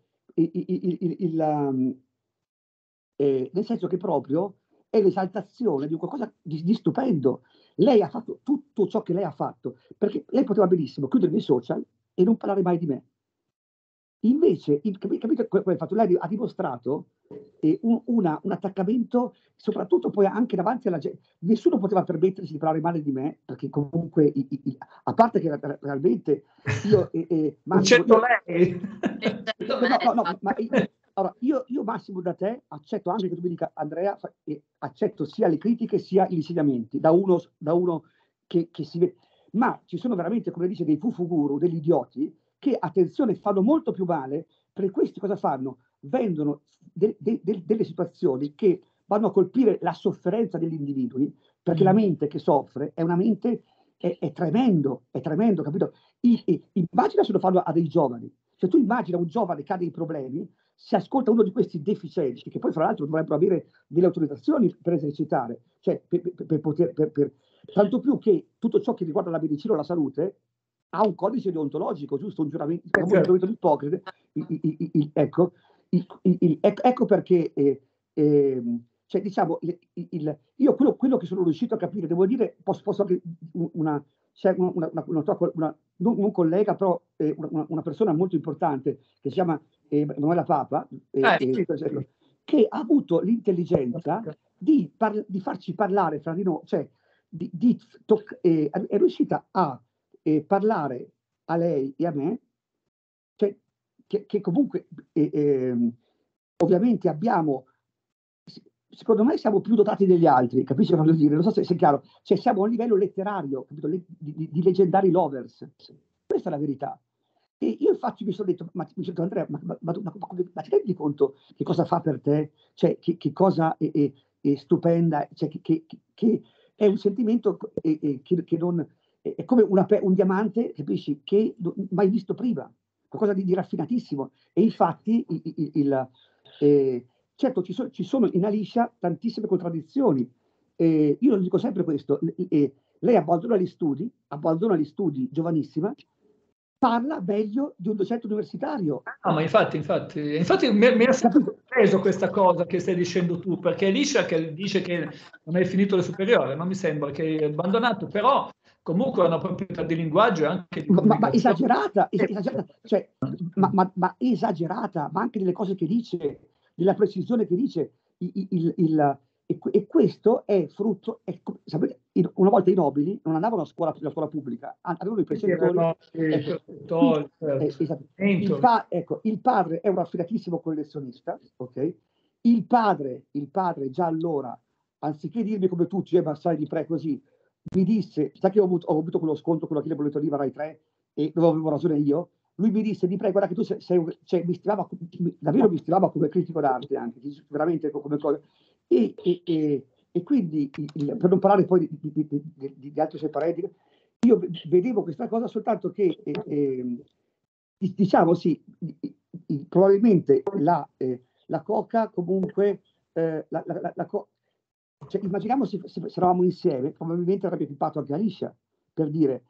nel senso che proprio è l'esaltazione di qualcosa di stupendo. Lei ha fatto tutto ciò che lei ha fatto, perché lei poteva benissimo chiudere i social e non parlare mai di me. Invece, capito come ha fatto? Lei ha dimostrato un attaccamento, soprattutto poi anche davanti alla gente. Nessuno poteva permettersi di parlare male di me, perché comunque, a parte che realmente io... Accetto lei! Allora, io Massimo da te accetto anche che tu mi dica, Andrea, accetto sia le critiche sia gli insegnamenti, da uno che si vede. Ma ci sono veramente, come dice, dei fufuguru, degli idioti, che, attenzione, fanno molto più male, perché questi cosa fanno? Vendono delle situazioni che vanno a colpire la sofferenza degli individui, perché la mente che soffre è una mente, è tremendo, capito? Immagina se lo fanno a dei giovani. Se tu immagina un giovane che ha dei problemi, si ascolta uno di questi deficienti, che poi fra l'altro dovrebbero avere delle autorizzazioni per esercitare, cioè per poter, tanto più che tutto ciò che riguarda la medicina o la salute ha un codice deontologico, giusto? Un giuramento di Ippocrate. Ecco perché, cioè, diciamo, io quello che sono riuscito a capire, devo dire, posso anche non collega, però una persona molto importante che si chiama Emanuela Papa, che ha avuto l'intelligenza di farci parlare fra di noi, cioè è riuscita a parlare a lei e a me, cioè, che comunque ovviamente abbiamo, secondo me siamo più dotati degli altri, capisci cosa voglio dire? Non so se è chiaro, cioè siamo a un livello letterario, capito? Di leggendari lovers, questa è la verità. E io infatti mi sono detto, ma Andrea, ma ti rendi conto che cosa fa per te? Cioè, che cosa è stupenda, cioè, che è un sentimento che non... È come un diamante, capisci, che mai visto prima, qualcosa di raffinatissimo. E infatti, certo, ci sono in Alicia tantissime contraddizioni. Io dico sempre questo, lei abbandona gli studi giovanissima, parla meglio di un docente universitario. No, ma infatti mi ha preso questa cosa che stai dicendo tu, perché Elisha che dice che non hai finito le superiori, non mi sembra che hai abbandonato, però comunque ha una proprietà di linguaggio e anche di ma esagerata, cioè, ma esagerata, ma anche delle cose che dice, della precisione che dice, e questo è frutto, sapete, una volta i nobili non andavano a scuola pubblica, avevano i precettori. Il padre è un raffinatissimo collezionista, ok? Il padre già allora, anziché dirmi come tutti, ma sai di pre così, mi disse, sai che ho avuto quello scontro con Achille Bollito Oliva Rai 3 e dove avevo ragione io, lui mi disse, di pre, guarda che tu cioè, davvero mi stimava come critico d'arte anche, veramente come cosa. E quindi, per non parlare poi di altri suoi parenti, io vedevo questa cosa soltanto che, diciamo sì, probabilmente la coca comunque, cioè, immaginiamo se eravamo insieme, probabilmente avrebbe pippato anche Alicia, per dire.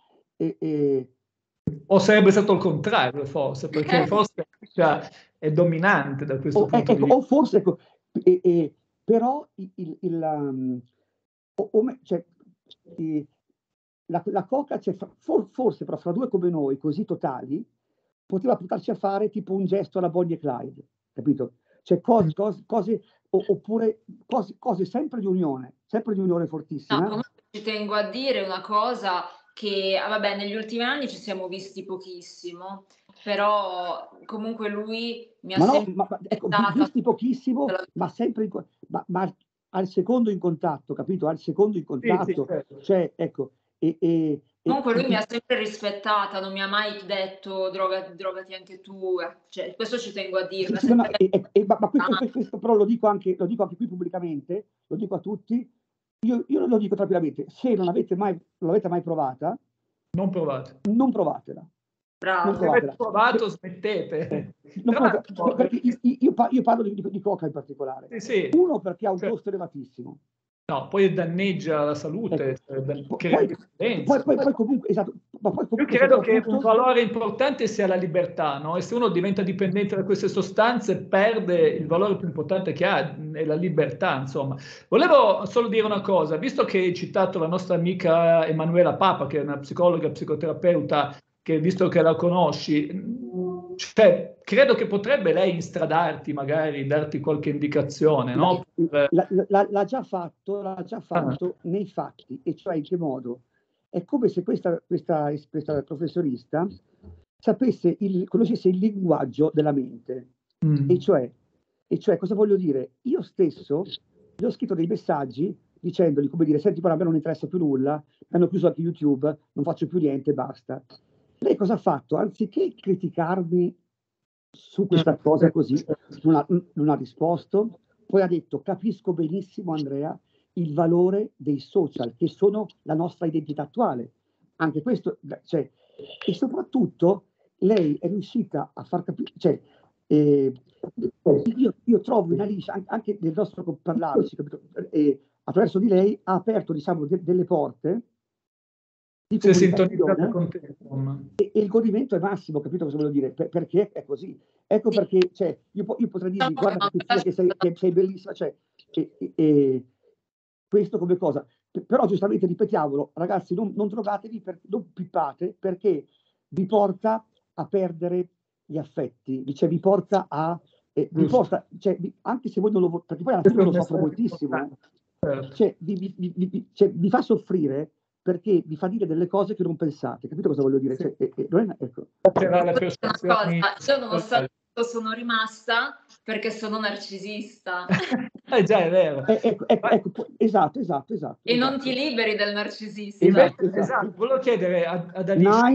O sarebbe stato il contrario, forse, perché forse Alicia è dominante da questo punto di vista. O forse, però cioè, la coca, cioè, forse però fra due come noi, così totali, poteva portarci a fare tipo un gesto alla Bonnie e Clyde, capito? Cioè cose oppure cose sempre di unione fortissima. No, comunque ci tengo a dire una cosa che, vabbè, negli ultimi anni ci siamo visti pochissimo, però comunque lui mi ha sempre visti pochissimo, ma sempre ma al secondo in contatto, capito? Al secondo in contatto, sì, certo. Cioè, ecco, comunque lui mi ha sempre rispettata, non mi ha mai detto drogati anche tu, cioè, questo ci tengo a dire. Sì, ma questo però lo dico anche qui pubblicamente, lo dico a tutti, io lo dico tranquillamente, se non l'avete mai provata, non provatela. Bravo. Se avete provato, smettete. Perché io parlo di coca in particolare. Sì. Uno, perché ha un costo elevatissimo. No, poi danneggia la salute, ecco. Poi comunque, esatto. Io credo che un valore importante sia la libertà, no? E se uno diventa dipendente da queste sostanze, perde il valore più importante che ha, è la libertà, insomma. Volevo solo dire una cosa, visto che hai citato la nostra amica Emanuela Papa, che è una psicologa, psicoterapeuta, che visto che la conosci, cioè, credo che potrebbe lei instradarti, magari darti qualche indicazione, no? L'ha già fatto nei fatti, e cioè in che modo? È come se questa professionista conoscesse il linguaggio della mente. E cioè, cosa voglio dire? Io stesso gli ho scritto dei messaggi dicendogli, come dire, senti, però a me non interessa più nulla, mi hanno chiuso anche YouTube, non faccio più niente, basta. Lei cosa ha fatto? Anziché criticarmi su questa cosa così, non ha risposto, poi ha detto, capisco benissimo, Andrea, il valore dei social, che sono la nostra identità attuale. Anche questo, cioè, e soprattutto lei è riuscita a far capire, cioè, io trovo in Alicia, anche nel nostro parlarci, attraverso di lei, ha aperto, diciamo, delle porte, si è sintonizzata con te, e il godimento è massimo, capito cosa voglio dire? Perché è così. Ecco perché, cioè, io potrei dirgli, guarda che sei bellissima, cioè, questo come cosa. Però giustamente ripetiamolo, ragazzi, non drogatevi, non pippate, perché vi porta a perdere gli affetti, cioè vi porta a... cioè, anche se voi non lo... perché poi alla fine lo soffro moltissimo, cioè, vi fa soffrire, perché vi fa dire delle cose che non pensate, capito cosa voglio dire? Sì. Cioè, ecco. Io sono rimasta perché sono narcisista. Già, è vero. Ecco, esatto. E non ti liberi del narcisismo. Esatto. Volevo chiedere ad Alicia.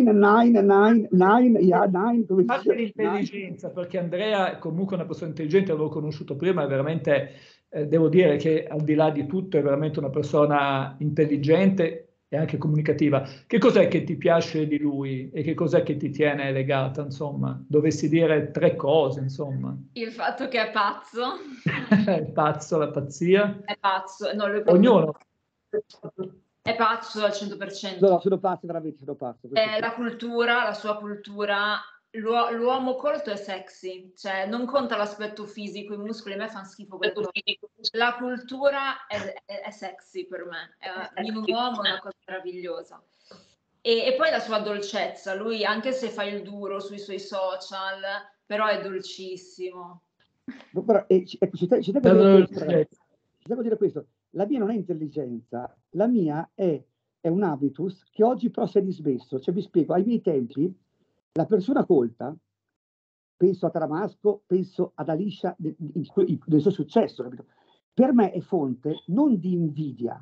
Nine, come parte l'intelligenza, perché Andrea è comunque una persona intelligente, l'avevo conosciuto prima, è veramente, devo dire che al di là di tutto è veramente una persona intelligente e anche comunicativa. Che cos'è che ti piace di lui e che cos'è che ti tiene legata, insomma? Dovessi dire 3 cose, insomma. Il fatto che è pazzo. Il pazzo, la pazzia. È pazzo. No, Ognuno. È pazzo al 100%. No, sono pazzo, veramente sono pazzo. La cultura, la sua cultura l'uomo colto è sexy, cioè non conta l'aspetto fisico, i muscoli, a me fanno schifo quelle cose. La cultura è sexy per me, in un uomo è una cosa meravigliosa. E poi la sua dolcezza, lui anche se fa il duro sui suoi social, però è dolcissimo. Però, ci devo dire questo, la mia non è intelligenza, la mia è un habitus che oggi però si è dismesso. Cioè, vi spiego, ai miei tempi la persona colta, penso a Taramasco, penso ad Alicia nel suo successo, capito? Per me è fonte non di invidia,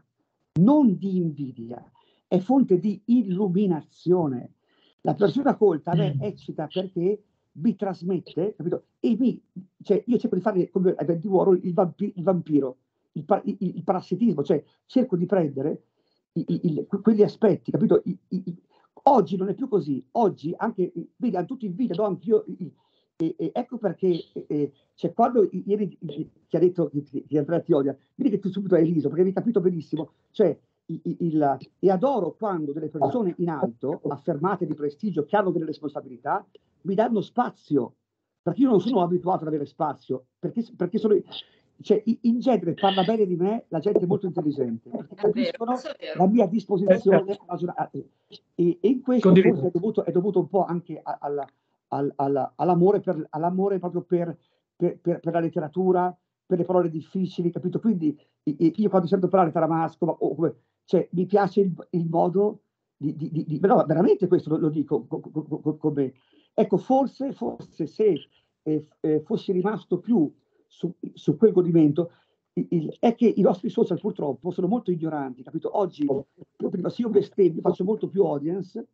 è fonte di illuminazione. La persona colta a me eccita perché mi trasmette, capito? E cioè, io cerco di fare come Andy Warhol il vampiro, il parassitismo, cioè cerco di prendere quegli aspetti, capito? Oggi non è più così, oggi anche, vedi, hanno tutti invidia, do anch'io, ecco perché, cioè, quando ieri ti ha detto che Andrea ti odia, vedi che tu subito hai riso, perché hai capito benissimo, cioè, e adoro quando delle persone in alto, affermate di prestigio, che hanno delle responsabilità, mi danno spazio, perché io non sono abituato ad avere spazio, perché sono, cioè, in genere parla bene di me la gente molto intelligente, perché capiscono la mia disposizione e in questo forse è dovuto un po' anche all'amore proprio per la letteratura, per le parole difficili, capito? Quindi io quando sento parlare Taramasco, cioè, mi piace il modo no, veramente questo lo dico come, ecco, forse se fossi rimasto più su quel godimento, è che i nostri social purtroppo sono molto ignoranti, capito? Oggi, prima, se io bestemmio, faccio molto più audience,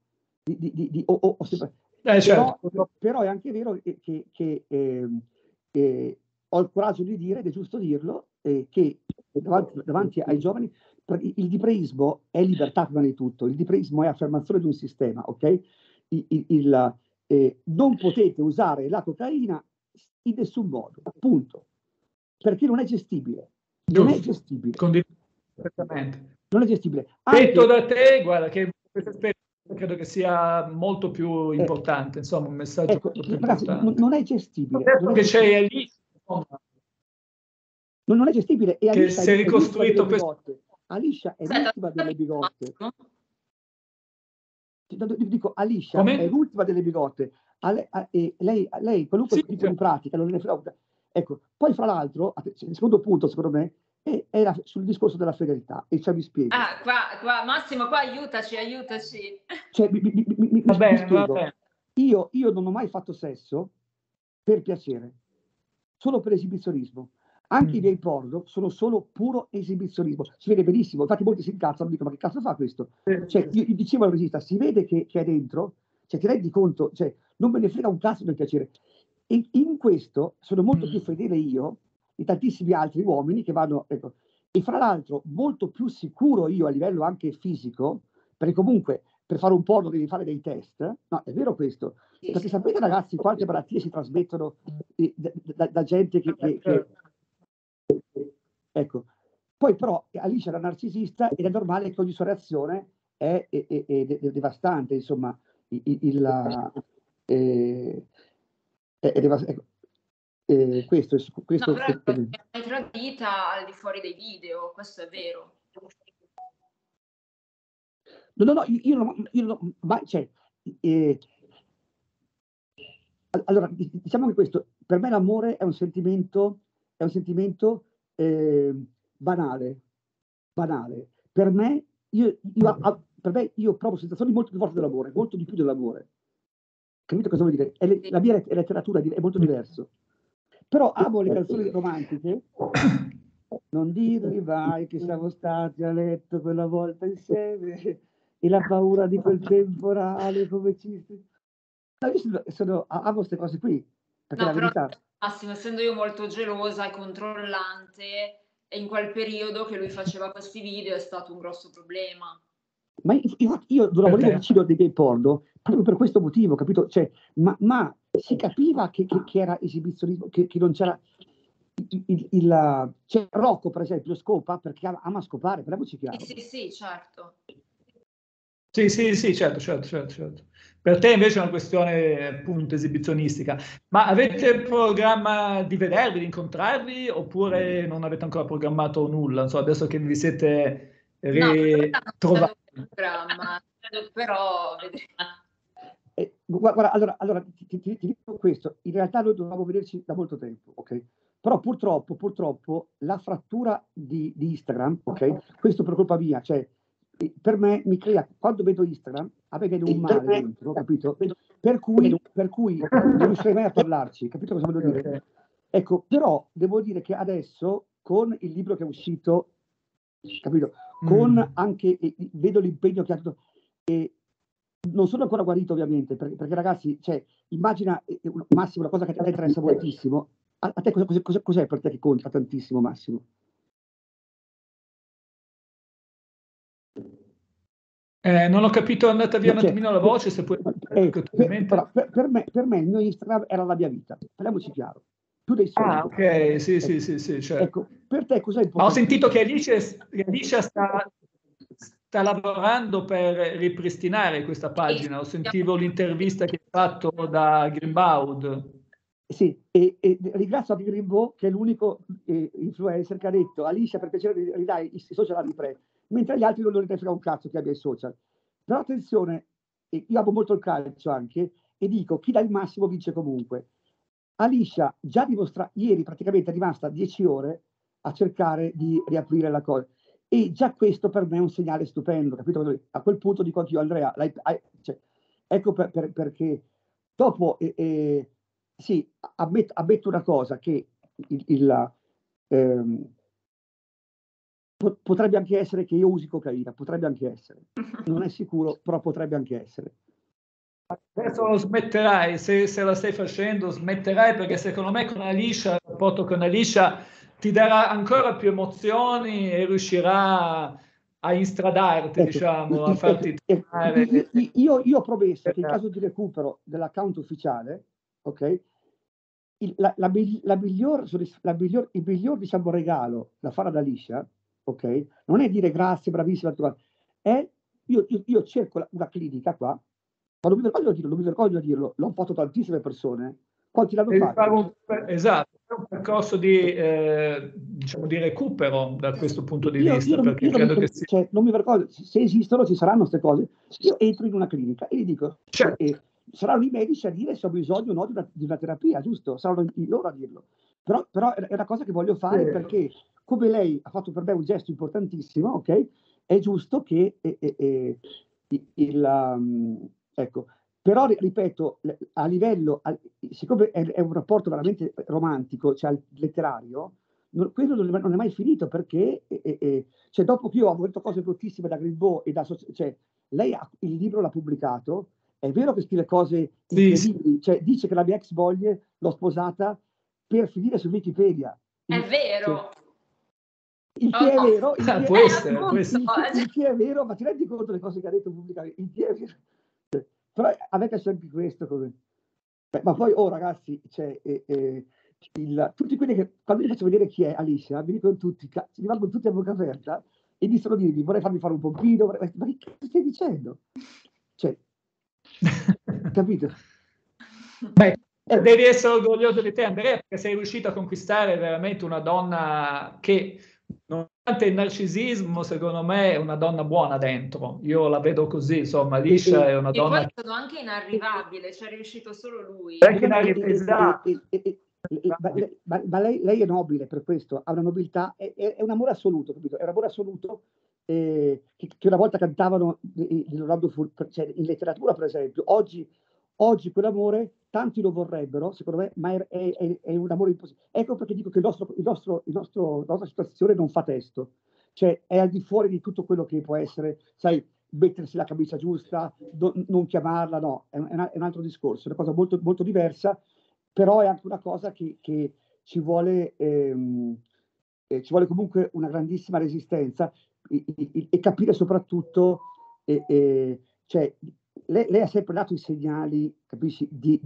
certo. però è anche vero che ho il coraggio di dire, ed è giusto dirlo, che davanti ai giovani il dipreismo è libertà prima di tutto, il dipreismo è affermazione di un sistema, ok? Non potete usare la cocaina in nessun modo, punto, perché non è gestibile. Non è gestibile. Perfettamente. Non è gestibile. Detto da te, guarda che questa esperienza credo che sia molto più importante, insomma, un messaggio molto più importante. Non è gestibile. Non è che c'è lì, non è gestibile. E che si è ricostruito questo. Alicia è l'ultima delle bigotte. Dico, Alicia è l'ultima delle bigotte. Lei qualunque tipo di pratica non ne frega. Ecco, poi fra l'altro, il secondo punto secondo me è sul discorso della fedeltà, e cioè vi spiego. Qua Massimo, qua aiutaci. Cioè, mi spiego. Io non ho mai fatto sesso per piacere, solo per esibizionismo. Anche i miei porno sono solo puro esibizionismo. Si vede benissimo, infatti molti si incazzano e dicono: ma che cazzo fa questo? Cioè, io dicevo al regista, si vede che è dentro, cioè ti rendi conto, cioè, non me ne frega un cazzo del piacere. E in questo sono molto più fedele io di tantissimi altri uomini che vanno, ecco, e fra l'altro molto più sicuro io a livello anche fisico, perché comunque per fare un porno devi fare dei test, no, è vero questo, perché sapete ragazzi quante malattie si trasmettono da gente che ecco. Poi però Alicia era narcisista ed è normale che ogni sua reazione è devastante, insomma, questo no, però è tradita al di fuori dei video, questo è vero. No, io non, ma cioè, allora, diciamo che questo, per me l'amore è un sentimento banale. Per me, io provo sensazioni molto più forti dell'amore, molto di più dell'amore. Capito cosa vuol dire? La mia letteratura è molto diverso. Però amo le canzoni romantiche. Non dirmi mai che siamo stati a letto quella volta insieme e la paura di quel temporale come ci... Io amo queste cose qui, perché la verità... Però, Massimo, essendo io molto gelosa e controllante, e in quel periodo che lui faceva questi video è stato un grosso problema. Ma io non la volevo vicino dei miei porno proprio per questo motivo, capito? Cioè, ma si capiva che era esibizionismo, che non c'era... Cioè, Rocco, per esempio, scopa perché ama scopare, parliamoci chiaro. Sì, certo. Sì, certo. Per te invece è una questione appunto esibizionistica. Ma avete programma di vedervi, di incontrarvi, oppure non avete ancora programmato nulla? Non so, adesso che vi siete ritrovati. No, programma, però vedremo. Guarda, allora ti dico questo, in realtà noi dovevamo vederci da molto tempo, ok? Però purtroppo la frattura di Instagram, ok? Questo per colpa mia, cioè per me mi crea, quando vedo Instagram, a me viene un male dentro, capito? Per cui non riuscirei mai a parlarci, capito cosa voglio dire? Ecco, però devo dire che adesso, con il libro che è uscito, capito? Con anche, vedo l'impegno che ha fatto, non sono ancora guarito ovviamente, perché ragazzi, cioè, immagina, Massimo, una cosa che a te interessa moltissimo. A te cos'è per te che conta tantissimo, Massimo? Non ho capito, è andata via un attimino la voce, se puoi... per me il mio Instagram era la mia vita, parliamoci chiaro. Più dei soldi. Ah, ok, sì, certo. Ecco, per te cos'è importante? Ma ho sentito che Alicia sta lavorando per ripristinare questa pagina. Sentivo l'intervista che hai fatto da Greenbaud. Sì, e ringrazio anche Greenbaud, che è l'unico influencer che ha detto: Alicia, per piacere ridai i social a Ripre, mentre gli altri non ne frega un cazzo che abbia i social. Però attenzione, io amo molto il calcio anche, e dico, chi dà il massimo vince comunque. Alicia già dimostra, ieri praticamente è rimasta 10 ore a cercare di riaprire la cosa, e già questo per me è un segnale stupendo, capito? A quel punto dico anch'io, Andrea, cioè, ecco perché dopo sì, ammetto una cosa, che potrebbe anche essere che io usi cocaina, potrebbe anche essere, non è sicuro, però potrebbe anche essere. Adesso lo smetterai, se la stai facendo smetterai, perché secondo me con Alicia, il rapporto con Alicia ti darà ancora più emozioni e riuscirà a instradarti, Ecco, diciamo, a farti tornare. Io ho promesso che in caso di recupero dell'account ufficiale, ok, il miglior diciamo, regalo da fare ad Alicia, ok, non è dire grazie, bravissima, io cerco una clinica qua, ma non mi vergogno a dirlo, l'ho fatto tantissime persone. Quanti l'hanno fatto? Esatto, è un percorso diciamo, di recupero da questo punto di vista, perché credo che sia... Cioè, non mi vergogno, se esistono ci saranno queste cose. Io entro in una clinica e gli dico, certo. Saranno i medici a dire se ho bisogno o no di una terapia, giusto? Saranno loro a dirlo. Però è una cosa che voglio fare, perché, come lei ha fatto per me un gesto importantissimo, ok? È giusto che ecco, però ripeto, a livello, siccome è un rapporto veramente romantico, cioè letterario, quello non è mai finito, perché cioè, dopo che io ho avuto cose bruttissime da Greenbaud e cioè, lei il libro l'ha pubblicato, è vero che scrive cose incredibili, sì. Cioè, dice che la mia ex moglie l'ho sposata per finire su Wikipedia. È vero. Cioè, il che è vero, può essere. Il che è vero, ma ti rendi conto delle cose che ha detto pubblicamente? Il che è vero. Però a me piace anche questo. Ma poi, ragazzi, cioè, tutti quelli che, quando vi faccio vedere chi è Alicia, mi dicono tutti, rimangono tutti a bocca aperta e iniziano a dirmi: vorrei farmi fare un pompino, ma che cazzo stai dicendo? Cioè, capito? Beh, devi essere orgoglioso di te, Andrea, perché sei riuscito a conquistare veramente una donna che, nonostante il narcisismo, secondo me è una donna buona dentro. Io la vedo così, insomma, Alicia è una donna... E poi sono anche inarrivabile, ci è riuscito solo lui. Anche inarrivabile. Ma lei è nobile per questo, ha una nobiltà, è un amore assoluto, capito? È un amore assoluto che una volta cantavano di Leonardo cioè, in letteratura, per esempio. Oggi quell'amore tanti lo vorrebbero, secondo me, ma è un amore impossibile. Ecco perché dico che la nostra situazione non fa testo, cioè è al di fuori di tutto quello che può essere, sai, mettersi la camicia giusta, non chiamarla, no, è un altro discorso, è una cosa molto, molto diversa, però è anche una cosa che ci vuole comunque una grandissima resistenza e capire soprattutto, cioè, lei ha sempre dato i segnali, capisci,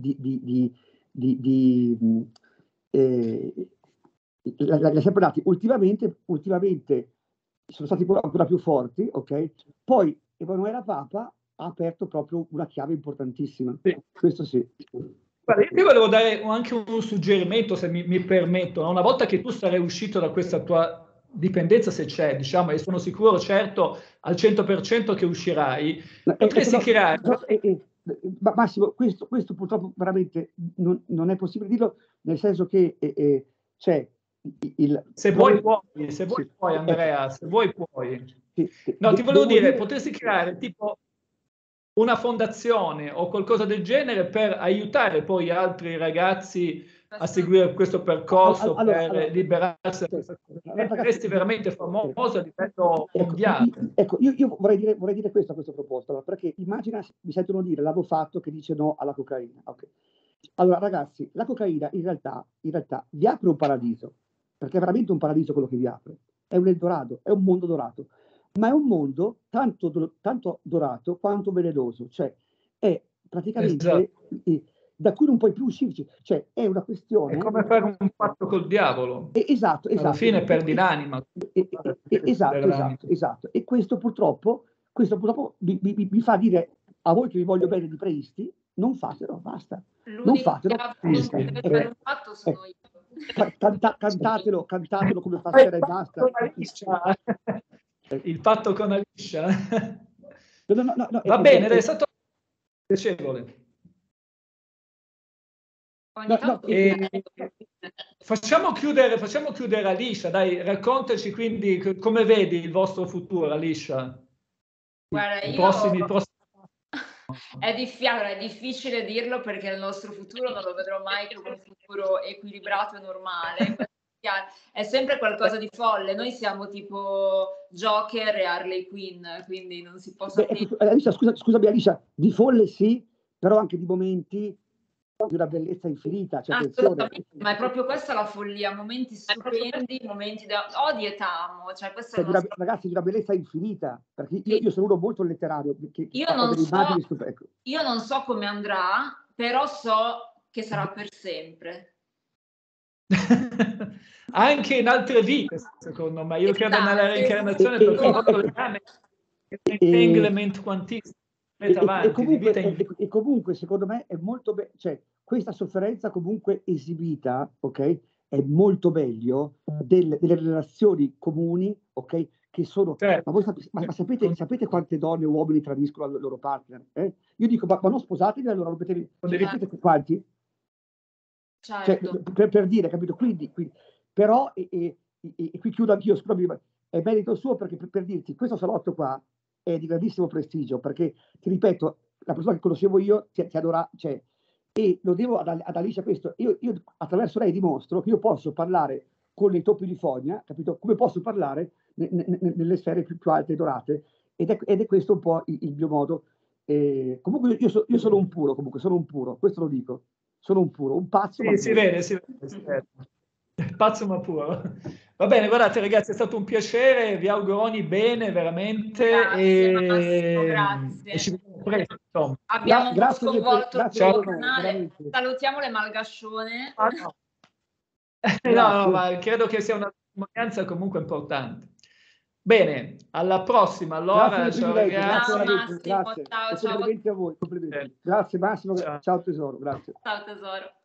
l'ha sempre dati. Ultimamente sono stati ancora più forti, ok? Poi Emanuela Papa aperto proprio una chiave importantissima. Sì. Questo sì. Guarda, io volevo dare anche un suggerimento, se mi permetto. Una volta che tu sarai uscito da questa tua dipendenza, se c'è, diciamo, e sono sicuro, certo, al 100% che uscirai, potresti creare... Massimo, questo purtroppo veramente non è possibile dirlo, nel senso che c'è Se vuoi puoi, Andrea, se vuoi puoi. No, ti volevo dire, potresti creare tipo una fondazione o qualcosa del genere per aiutare poi altri ragazzi a seguire questo percorso, per liberarsi da questa cosa. Resti veramente famoso a livello mondiale. Ecco, io vorrei dire questo a questo proposito, perché immagina, mi sentono dire l'avvocato che dice no alla cocaina. Okay. Allora, ragazzi, la cocaina in realtà vi apre un paradiso, perché è veramente un paradiso quello che vi apre. È un Eldorado, è un mondo dorato, ma è un mondo tanto dorato quanto velenoso, cioè è praticamente da cui non puoi più uscirci, cioè è una questione... È come fare un patto col diavolo. Esatto. Alla fine perdi l'anima. Esatto. E questo purtroppo mi fa dire a voi che vi voglio bene di preisti, non fatelo, basta. Non fatelo. Cantatelo come fa sera e basta. Il patto con Alicia. No, va bene, è stato piacevole. Facciamo chiudere Alicia, dai, raccontaci quindi come vedi il vostro futuro, Alicia. Guarda, è difficile dirlo perché il nostro futuro non lo vedrò mai come un futuro equilibrato e normale. È sempre qualcosa di folle. Noi siamo tipo Joker e Harley Quinn, quindi non si può sapere. Alicia, scusami Alicia, di folle sì, però anche di momenti di una bellezza infinita. Cioè, assolutamente, ma è proprio questa la follia, momenti stupendi, momenti da odi e t'amo. Cioè, ragazzi, di una bellezza infinita, perché io sono uno molto letterario. Io non so come andrà, però so che sarà per sempre. Anche in altre vite, secondo me. Io credo nella reincarnazione perché ho fatto legame entanglement quantistico. E comunque, secondo me, è molto bello, cioè, questa sofferenza comunque esibita, ok? È molto meglio delle relazioni comuni, ok? Che sono... Certo. Ma sapete quante donne e uomini tradiscono il loro partner? Io dico, ma non sposatevi, allora non sapete quanti? Certo. Cioè, per dire, capito? Quindi però, e qui chiudo anch'io, scusami, è merito suo perché per dirti, questo salotto qua è di grandissimo prestigio, perché, ti ripeto, la persona che conoscevo io ti adora, cioè, e lo devo ad Alicia questo, io attraverso lei dimostro che io posso parlare con i topi di fogna, capito? Come posso parlare nelle sfere più alte e dorate, ed è questo un po' il mio modo. Comunque io sono un puro, questo lo dico. Sono un puro, un pazzo. Sì, si vede. Pazzo ma puro. Va bene, guardate ragazzi, è stato un piacere, vi auguro ogni bene veramente. Grazie. E ci vediamo presto. Insomma. Abbiamo sconvolto il tuo canale. Salutiamo le malgascione. No, ma credo che sia una testimonianza comunque importante. Bene, alla prossima. Allora, ciao ragazzi. Massimo, grazie. Ciao. Complimenti a voi. Grazie Massimo, ciao tesoro, grazie. Ciao tesoro.